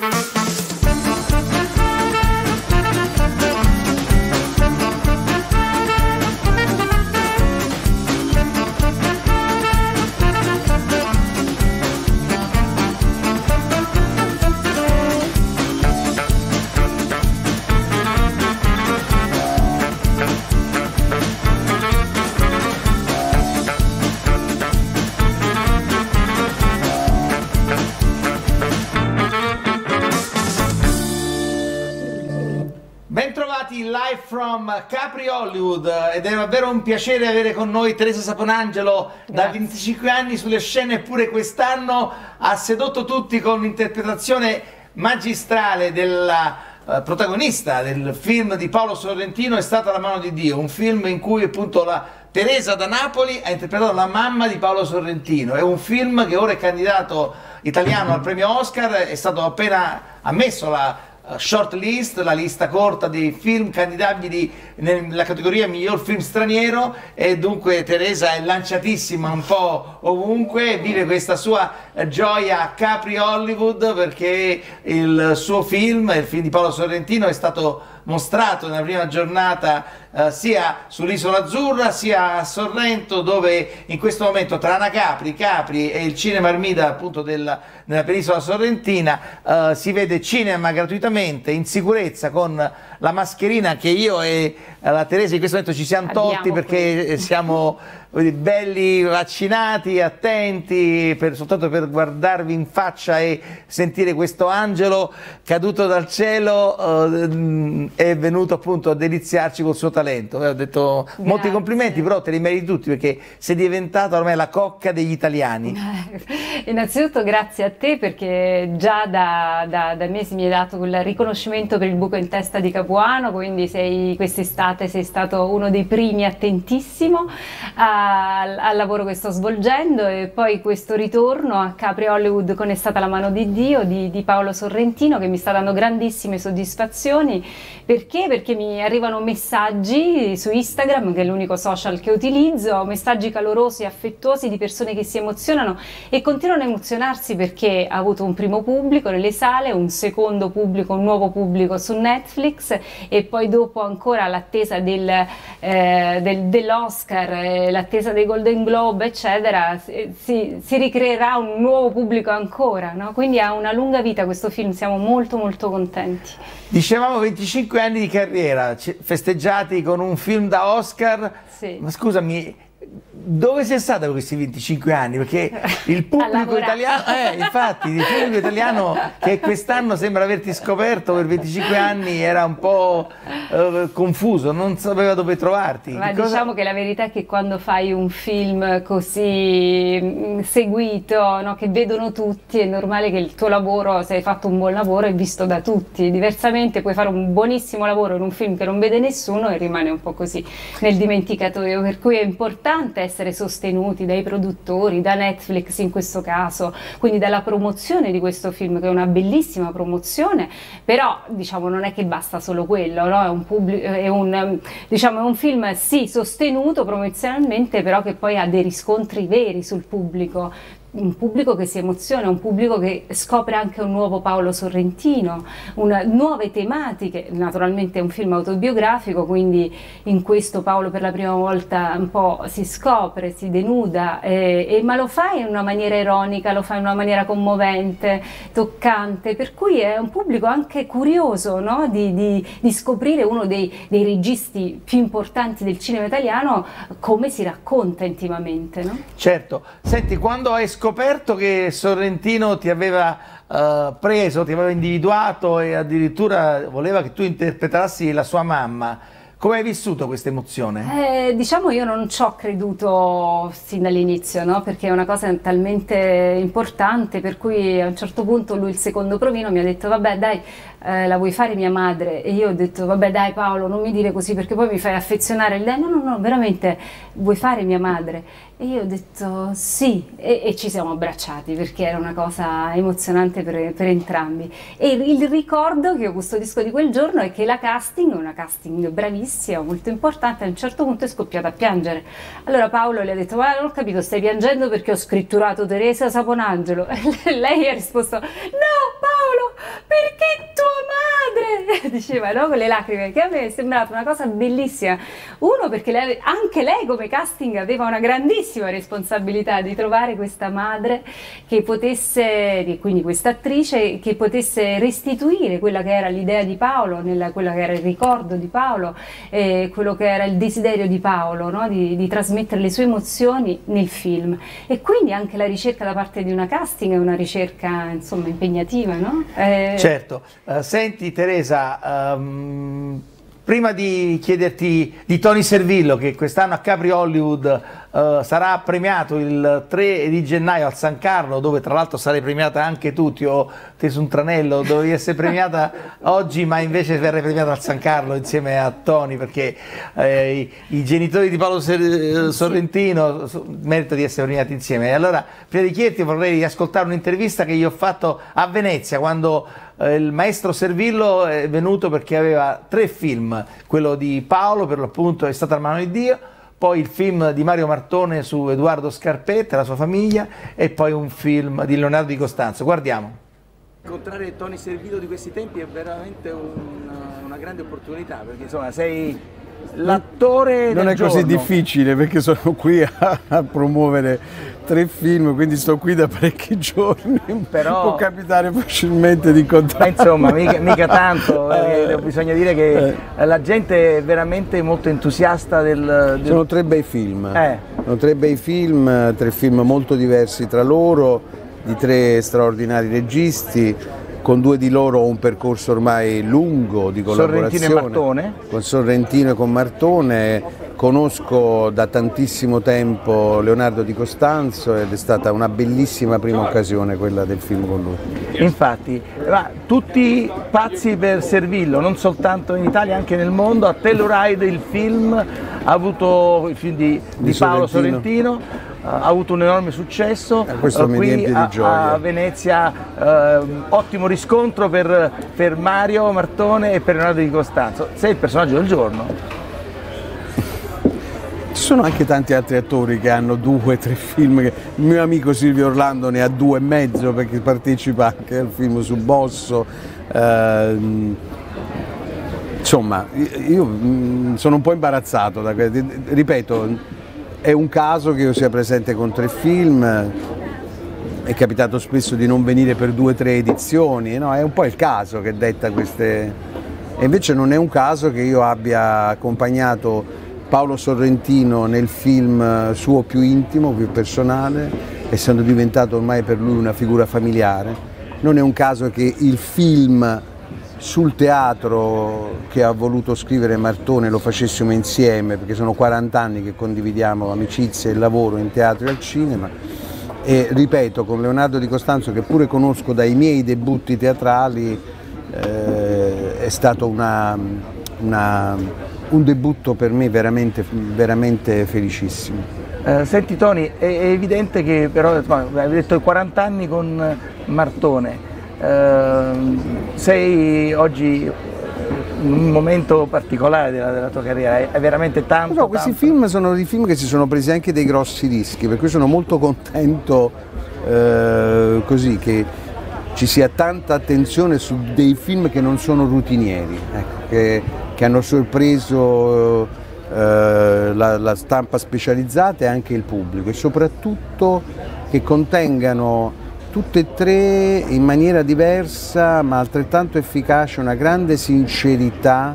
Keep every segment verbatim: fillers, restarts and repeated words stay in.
Live from Capri Hollywood, ed è davvero un piacere avere con noi Teresa Saponangelo. Da venticinque anni sulle scene, eppure quest'anno ha sedotto tutti con un'interpretazione magistrale della uh, protagonista del film di Paolo Sorrentino, È stata la mano di Dio, un film in cui appunto la Teresa da Napoli ha interpretato la mamma di Paolo Sorrentino. È un film che ora è candidato italiano al premio Oscar, è stato appena ammesso la short list, la lista corta dei film candidabili nella categoria miglior film straniero, e dunque Teresa è lanciatissima un po' ovunque, vive questa sua gioia a Capri Hollywood perché il suo film, il film di Paolo Sorrentino, è stato mostrato nella prima giornata eh, sia sull'Isola Azzurra sia a Sorrento, dove in questo momento Trana Capri, Capri e il Cinema Armida appunto della, nella penisola sorrentina eh, si vede cinema gratuitamente, in sicurezza, con la mascherina che io e la Teresa in questo momento ci siamo tolti. Abbiamo perché qui. siamo belli vaccinati, attenti, per, soltanto per guardarvi in faccia e sentire questo angelo caduto dal cielo, eh, è venuto appunto a deliziarci col suo talento. Ho detto Grazie. molti complimenti, però te li meriti tutti perché sei diventata ormai la cocca degli italiani. Innanzitutto grazie a te, perché già da, da, da mesi mi hai dato quel riconoscimento per il buco in testa di Capuano, quindi sei quest'estate sei stato uno dei primi, attentissimo a al lavoro che sto svolgendo, e poi questo ritorno a Capri Hollywood con È stata la mano di Dio di, di Paolo Sorrentino, che mi sta dando grandissime soddisfazioni. Perché? Perché mi arrivano messaggi su Instagram, che è l'unico social che utilizzo, messaggi calorosi, affettuosi di persone che si emozionano e continuano a emozionarsi perché ha avuto un primo pubblico nelle sale, un secondo pubblico, un nuovo pubblico su Netflix, e poi dopo ancora l'attesa del, eh, del, dell'Oscar, eh, l'attesa dei Golden Globe eccetera, si, si ricreerà un nuovo pubblico ancora, no? Quindi ha una lunga vita questo film, siamo molto molto contenti. Dicevamo venticinque anni di carriera festeggiati con un film da Oscar. Sì. Ma scusami, dove sei stata per questi venticinque anni? Perché il pubblico italiano, eh, infatti, il pubblico italiano che quest'anno sembra averti scoperto per venticinque anni era un po' eh, confuso, non sapeva dove trovarti. Ma che cosa... diciamo che la verità è che quando fai un film così mh, seguito, no, che vedono tutti, è normale che il tuo lavoro, se hai fatto un buon lavoro, è visto da tutti. Diversamente puoi fare un buonissimo lavoro in un film che non vede nessuno e rimane un po' così nel dimenticatoio, per cui è importante essere sostenuti dai produttori, da Netflix in questo caso, quindi dalla promozione di questo film, che è una bellissima promozione, però diciamo non è che basta solo quello, no? È un, pubblico, è un, diciamo, è un film sì sostenuto promozionalmente, però che poi ha dei riscontri veri sul pubblico. Un pubblico che si emoziona, un pubblico che scopre anche un nuovo Paolo Sorrentino, una, nuove tematiche. Naturalmente è un film autobiografico, quindi in questo Paolo per la prima volta un po' si scopre, si denuda, eh, eh, ma lo fa in una maniera ironica, lo fa in una maniera commovente, toccante, per cui è un pubblico anche curioso, no? di, di, di scoprire uno dei, dei registi più importanti del cinema italiano, come si racconta intimamente. No? Certo. Senti, quando hai scoperto che Sorrentino ti aveva uh, preso, ti aveva individuato e addirittura voleva che tu interpretassi la sua mamma, come hai vissuto questa emozione? Eh, diciamo io non ci ho creduto sin dall'inizio, no? Perché è una cosa talmente importante, per cui a un certo punto lui, il secondo provino, mi ha detto vabbè dai, eh, la vuoi fare mia madre? E io ho detto vabbè dai Paolo, non mi dire così perché poi mi fai affezionare. Lei no no no, veramente vuoi fare mia madre? E io ho detto sì, e, e ci siamo abbracciati perché era una cosa emozionante per, per entrambi. E il, il ricordo che io custodisco di quel giorno è che la casting, una casting bravissima, molto importante, a un certo punto è scoppiata a piangere. Allora Paolo le ha detto ma non ho capito, stai piangendo perché ho scritturato Teresa Saponangelo? E lei ha risposto no Paolo, perché tua madre? Diceva, no? Con le lacrime, che a me è sembrata una cosa bellissima. Uno, perché lei, anche lei come casting aveva una grandissima responsabilità di trovare questa madre che potesse, quindi questa attrice, che potesse restituire quella che era l'idea di Paolo, nella, quella che era il ricordo di Paolo, eh, quello che era il desiderio di Paolo, no? di, di trasmettere le sue emozioni nel film. E quindi anche la ricerca da parte di una casting è una ricerca, insomma, impegnativa, no? Eh, Certo. Uh, senti Teresa, um, prima di chiederti di Tony Servillo, che quest'anno a Capri Hollywood uh, sarà premiato il tre di gennaio al San Carlo, dove tra l'altro sarei premiata anche tu, ti ho teso un tranello, dovevi essere premiata oggi, ma invece verrai premiata al San Carlo insieme a Tony, perché eh, i, i genitori di Paolo Sorrentino meritano di essere premiati insieme. E allora, prima di chiederti, vorrei ascoltare un'intervista che io ho fatto a Venezia, quando il maestro Servillo è venuto perché aveva tre film, quello di Paolo per l'appunto È stata la mano di Dio, poi il film di Mario Martone su Edoardo Scarpetta e la sua famiglia e poi un film di Leonardo Di Costanzo. Guardiamo. Incontrare Tony Servillo di questi tempi è veramente una, una grande opportunità, perché insomma sei l'attore del Non è giorno. così difficile, perché sono qui a, a promuovere tre film, quindi sto qui da parecchi giorni. Però può capitare facilmente di incontrare. Ma insomma, mica, mica tanto, eh, bisogna dire che eh. la gente è veramente molto entusiasta del... del... Sono tre bei film, eh. sono tre bei film, tre film molto diversi tra loro, di tre straordinari registi. Con due di loro ho un percorso ormai lungo di collaborazione. Sorrentino e Martone? Con Sorrentino e con Martone. Conosco da tantissimo tempo Leonardo Di Costanzo ed è stata una bellissima prima occasione quella del film con lui. Infatti, ma tutti pazzi per Servillo, non soltanto in Italia, anche nel mondo. A Telluride il film ha avuto, il film di, di, di Paolo Sorrentino, Sorrentino ha avuto un enorme successo. Eh, questo mi riempie di a, gioia. A Venezia eh, ottimo riscontro per, per Mario Martone e per Leonardo Di Costanzo. Sei il personaggio del giorno. Ci sono anche tanti altri attori che hanno due, tre film, che... il mio amico Silvio Orlando ne ha due e mezzo perché partecipa anche al film su Bosso. Eh, insomma, io sono un po' imbarazzato, da... ripeto, è un caso che io sia presente con tre film, è capitato spesso di non venire per due o tre edizioni, no? È un po' il caso che detta queste... E invece non è un caso che io abbia accompagnato Paolo Sorrentino nel film suo più intimo, più personale, essendo diventato ormai per lui una figura familiare. Non è un caso che il film sul teatro che ha voluto scrivere Martone lo facessimo insieme, perché sono quaranta anni che condividiamo amicizia e lavoro in teatro e al cinema. E ripeto, con Leonardo Di Costanzo, che pure conosco dai miei debutti teatrali, eh, è stato una, una, un debutto per me veramente, veramente felicissimo. Eh, senti Tony, è, è evidente che però, insomma, hai detto quaranta anni con Martone, eh, sei oggi in un momento particolare della, della tua carriera, è veramente tanto. No, questi tanto. film sono dei film che si sono presi anche dei grossi rischi, per cui sono molto contento eh, così che ci sia tanta attenzione su dei film che non sono routinieri, ecco, che, che hanno sorpreso eh, la, la stampa specializzata e anche il pubblico, e soprattutto che contengano tutte e tre in maniera diversa ma altrettanto efficace una grande sincerità,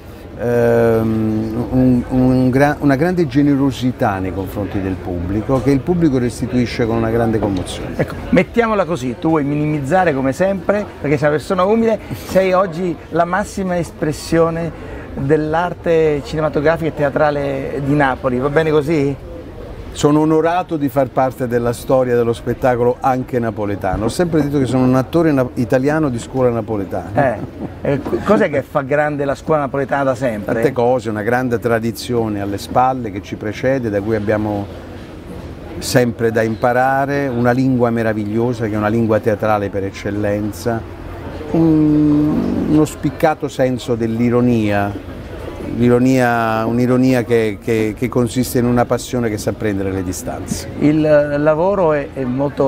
ehm, un, un gra una grande generosità nei confronti del pubblico, che il pubblico restituisce con una grande commozione. Ecco, mettiamola così, tu vuoi minimizzare come sempre, perché sei una persona umile, sei oggi la massima espressione dell'arte cinematografica e teatrale di Napoli, va bene così? Sono onorato di far parte della storia dello spettacolo anche napoletano. Ho sempre detto che sono un attore italiano di scuola napoletana. Eh, eh, cos'è che fa grande la scuola napoletana da sempre? Tante cose, una grande tradizione alle spalle che ci precede, da cui abbiamo sempre da imparare, una lingua meravigliosa che è una lingua teatrale per eccellenza, un, uno spiccato senso dell'ironia. L'ironia, un'ironia che, che, che consiste in una passione che sa prendere le distanze. Il lavoro è, è molto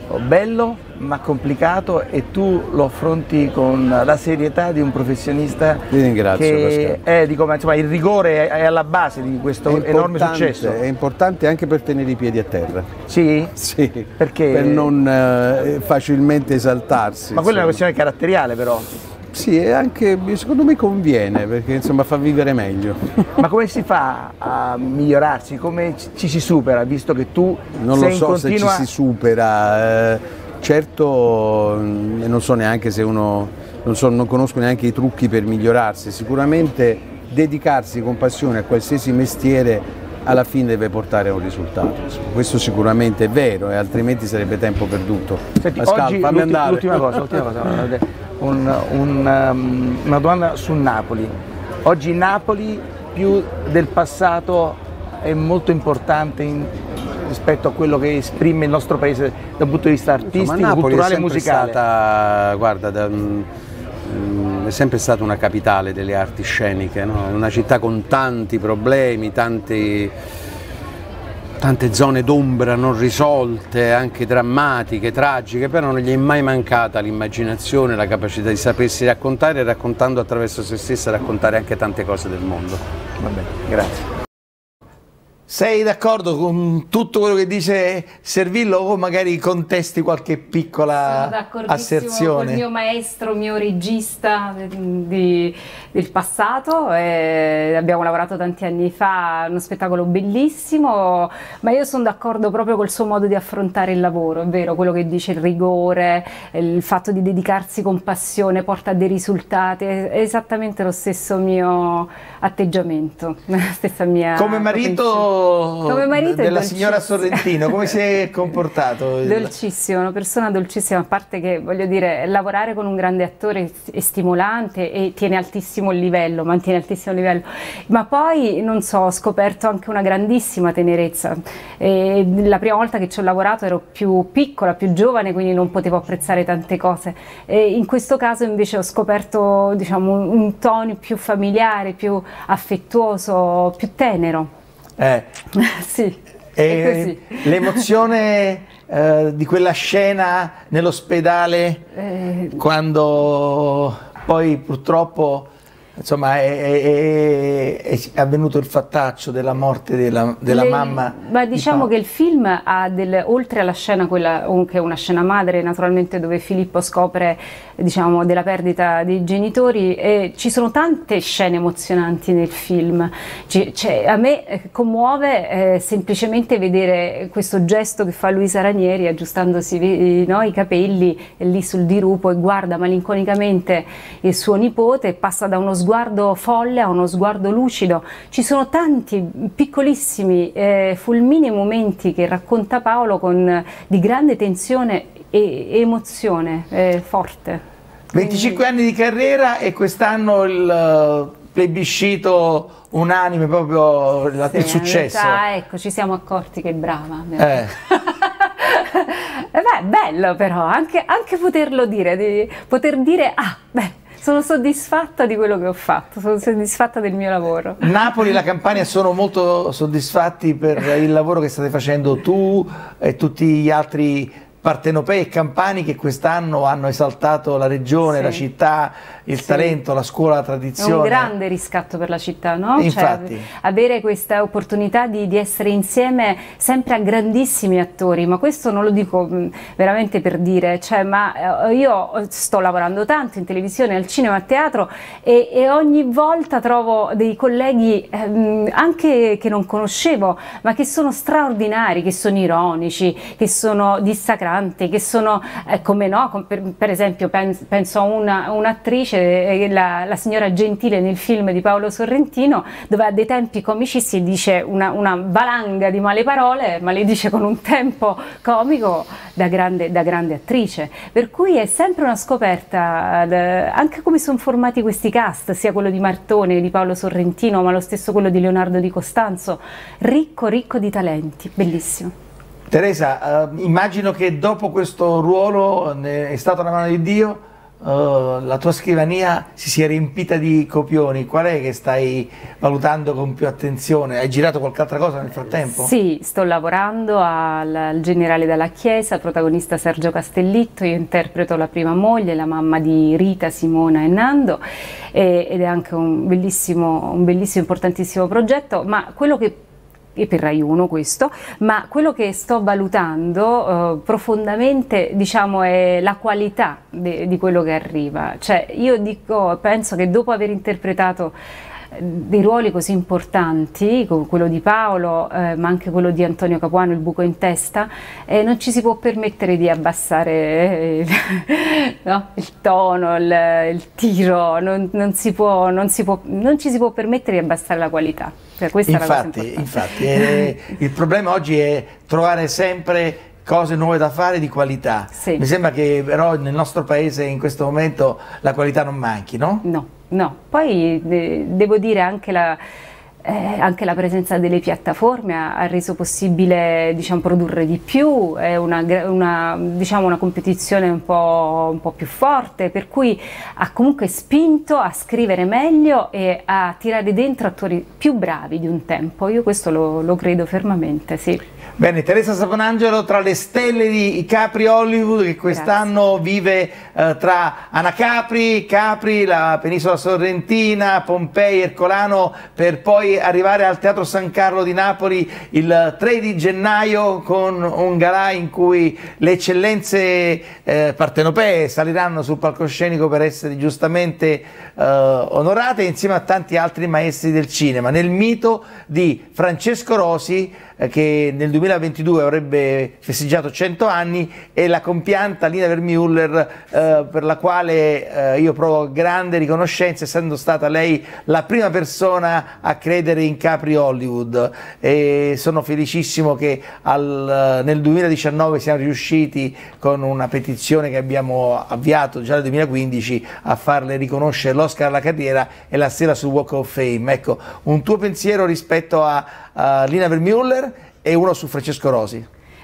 bello ma complicato, e tu lo affronti con la serietà di un professionista. Ti ringrazio, che è, dico, ma, insomma, il rigore è alla base di questo enorme successo. È importante anche per tenere i piedi a terra. Sì? Sì, perché? Per non eh, facilmente esaltarsi. Ma quella è una questione caratteriale, però. Sì, e anche secondo me conviene, perché insomma fa vivere meglio. Ma come si fa a migliorarsi? Come ci si supera, visto che tu non sei lo so in continua... se ci si supera, eh, certo, e non so neanche se uno, non, so, non conosco neanche i trucchi per migliorarsi, sicuramente dedicarsi con passione a qualsiasi mestiere alla fine deve portare a un risultato. Questo sicuramente è vero, e altrimenti sarebbe tempo perduto. Senti, Pascal, oggi fammi andare. L'ultima cosa, l'ultima cosa. Un, un, um, una domanda su Napoli. Oggi Napoli più del passato è molto importante in, rispetto a quello che esprime il nostro paese dal punto di vista artistico, Insomma, Napoli culturale è e musicale. Stata, guarda, da, mm, è sempre stata una capitale delle arti sceniche, no? Una città con tanti problemi, tanti, tante zone d'ombra non risolte, anche drammatiche, tragiche, però non gli è mai mancata l'immaginazione, la capacità di sapersi raccontare, e raccontando attraverso se stessa raccontare anche tante cose del mondo. Va bene, grazie. Sei d'accordo con tutto quello che dice Servillo, o magari contesti qualche piccola asserzione? Con il mio maestro, mio regista di, del passato, eh, abbiamo lavorato tanti anni fa, uno spettacolo bellissimo, ma io sono d'accordo proprio col suo modo di affrontare il lavoro, è vero, quello che dice, il rigore, il fatto di dedicarsi con passione porta a dei risultati, è esattamente lo stesso mio atteggiamento, la stessa mia... Come marito... Come marito della signora Sorrentino, come si è comportato? Dolcissimo, una persona dolcissima, a parte che, voglio dire, lavorare con un grande attore è stimolante e tiene altissimo il livello, mantiene altissimo il livello, ma poi, non so, ho scoperto anche una grandissima tenerezza. E la prima volta che ci ho lavorato ero più piccola, più giovane, quindi non potevo apprezzare tante cose, e in questo caso invece ho scoperto, diciamo, un, un tono più familiare, più affettuoso, più tenero. Eh. Sì, è così. L'emozione eh, di quella scena nell'ospedale, eh. quando poi purtroppo, insomma, è, è, è, è avvenuto il fattaccio della morte della, della Le, mamma. Ma diciamo di che il film ha, del, oltre alla scena, quella che è una scena madre, naturalmente, dove Filippo scopre, diciamo, della perdita dei genitori, e ci sono tante scene emozionanti nel film. C cioè, a me commuove eh, semplicemente vedere questo gesto che fa Luisa Ranieri, aggiustandosi no, i capelli lì sul dirupo, e guarda malinconicamente il suo nipote, e passa da uno sguardo folle a uno sguardo lucido. Ci sono tanti piccolissimi, eh, fulminei momenti che racconta Paolo con di grande tensione e emozione eh, forte. venticinque anni di carriera, e quest'anno il plebiscito unanime, proprio la, sì, il successo. Ah, ecco, ci siamo accorti che brava. Eh. Beh, bello però, anche, anche poterlo dire, di, poter dire, ah, beh, sono soddisfatta di quello che ho fatto, sono soddisfatta del mio lavoro. Napoli e la Campania sono molto soddisfatti per il lavoro che state facendo tu e tutti gli altri partenopei e campani che quest'anno hanno esaltato la regione, sì, la città, il sì, talento, la scuola, la tradizione. È un grande riscatto per la città, no? Infatti. Cioè, avere questa opportunità di, di essere insieme sempre a grandissimi attori, ma questo non lo dico mh, veramente per dire, cioè, ma eh, io sto lavorando tanto in televisione, al cinema, a teatro, e, e ogni volta trovo dei colleghi ehm, anche che non conoscevo, ma che sono straordinari, che sono ironici, che sono dissacranti, che sono, eh, come no, per, per esempio penso, penso a un'attrice, eh, la, la signora Gentile nel film di Paolo Sorrentino, dove ha dei tempi comicisti e dice una, una valanga di male parole, ma le dice con un tempo comico da grande, da grande attrice, per cui è sempre una scoperta, eh, anche come sono formati questi cast, sia quello di Martone, di Paolo Sorrentino, ma lo stesso quello di Leonardo Di Costanzo, ricco ricco di talenti, bellissimo. Teresa, eh, immagino che dopo questo ruolo, è stata una mano di Dio, uh, la tua scrivania si sia riempita di copioni, qual è che stai valutando con più attenzione? Hai girato qualche altra cosa nel frattempo? Sì, sto lavorando al, al Generale della Chiesa, protagonista Sergio Castellitto, io interpreto la prima moglie, la mamma di Rita, Simona e Nando, e, ed è anche un bellissimo, un bellissimo, importantissimo progetto, ma quello che e per Rai uno questo, ma quello che sto valutando eh, profondamente, diciamo, è la qualità de, di quello che arriva. Cioè, io dico, penso che dopo aver interpretato dei ruoli così importanti, come quello di Paolo, eh, ma anche quello di Antonio Capuano, Il buco in testa, eh, non ci si può permettere di abbassare eh, no? il tono, il, il tiro, non, non, si può, non, si può, non ci si può permettere di abbassare la qualità. Cioè, questa infatti, è la cosa infatti eh, il problema oggi è trovare sempre cose nuove da fare di qualità. Sì. Mi sembra che però nel nostro paese in questo momento la qualità non manchi, no? No, no. Poi de devo dire anche la, eh, anche la presenza delle piattaforme ha, ha reso possibile, diciamo, produrre di più, è una, una, diciamo, una competizione un po', un po' più forte, per cui ha comunque spinto a scrivere meglio e a tirare dentro attori più bravi di un tempo. Io questo lo, lo credo fermamente, sì. Bene, Teresa Saponangelo tra le stelle di Capri Hollywood, che quest'anno vive eh, tra Anacapri, Capri, la penisola sorrentina, Pompei, Ercolano, per poi arrivare al Teatro San Carlo di Napoli il tre di gennaio con un galà in cui le eccellenze eh, partenopee saliranno sul palcoscenico per essere giustamente eh, onorate insieme a tanti altri maestri del cinema, nel mito di Francesco Rosi, che nel duemilaventidue avrebbe festeggiato cento anni, e la compianta Lina Wertmüller, eh, per la quale eh, io provo grande riconoscenza, essendo stata lei la prima persona a credere in Capri Hollywood, e sono felicissimo che al, nel duemiladiciannove siamo riusciti, con una petizione che abbiamo avviato già nel duemilaquindici, a farle riconoscere l'Oscar alla carriera e la stella sul Walk of Fame. Ecco, un tuo pensiero rispetto a, a Lina Wertmüller e uno su Francesco Rosi?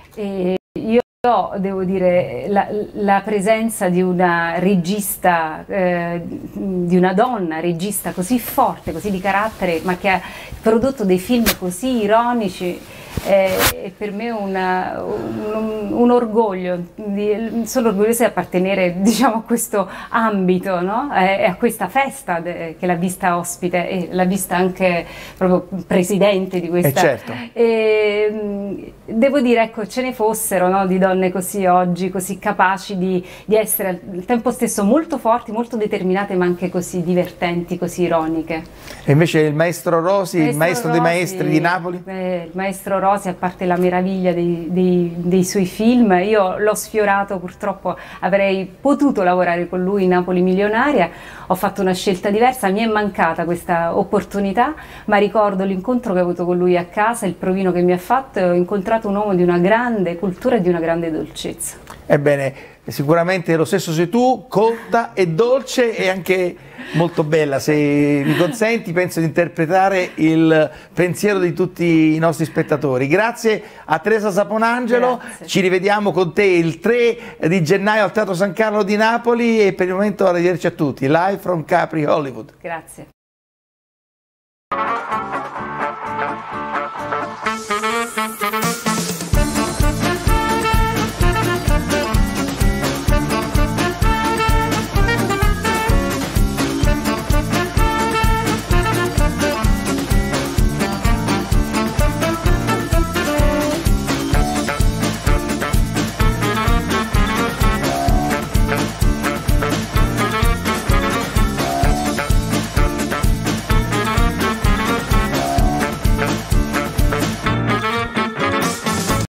E io devo dire la, la presenza di una regista, eh, di una donna regista così forte, così di carattere, ma che ha prodotto dei film così ironici, è, è per me una, un, un orgoglio, di, sono orgogliosa di appartenere, diciamo, a questo ambito, no? E a questa festa de, che l'ha vista ospite e l'ha vista anche proprio presidente di questa. Eh certo. E, devo dire, ecco, ce ne fossero, no, di donne così oggi, così capaci di, di essere al tempo stesso molto forti, molto determinate, ma anche così divertenti, così ironiche. E invece il maestro Rosi, il maestro, maestro dei Rosi, maestri di Napoli? Eh, il maestro Rosi, a parte la meraviglia dei, dei, dei suoi film, io l'ho sfiorato, purtroppo avrei potuto lavorare con lui in Napoli Milionaria, ho fatto una scelta diversa, mi è mancata questa opportunità, ma ricordo l'incontro che ho avuto con lui a casa, il provino che mi ha fatto, e ho incontrato un uomo di una grande cultura e di una grande dolcezza. Ebbene, sicuramente lo stesso sei tu, colta e dolce e anche molto bella. Se mi consenti, penso di interpretare il pensiero di tutti i nostri spettatori. Grazie a Teresa Saponangelo, Grazie. Ci rivediamo con te il tre di gennaio al Teatro San Carlo di Napoli, e per il momento arrivederci a tutti, live from Capri Hollywood. Grazie.